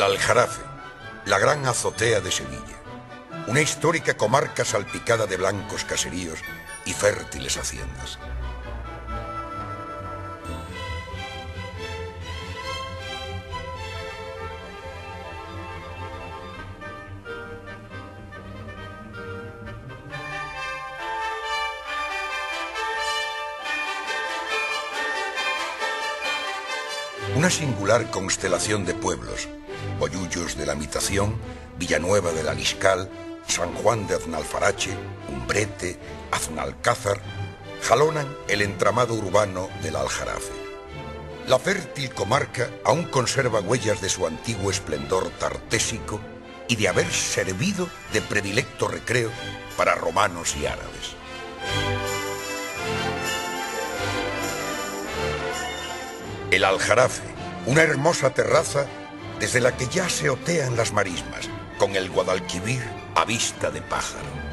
Aljarafe, la gran azotea de Sevilla. Una histórica comarca salpicada de blancos caseríos y fértiles haciendas. Una singular constelación de pueblos, Bollullos de la Mitación, Villanueva del Aliscal, San Juan de Aznalfarache, Umbrete, Aznalcázar, jalonan el entramado urbano del Aljarafe. La fértil comarca aún conserva huellas de su antiguo esplendor tartésico y de haber servido de predilecto recreo para romanos y árabes. El Aljarafe, una hermosa terraza desde la que ya se otean las marismas, con el Guadalquivir a vista de pájaro.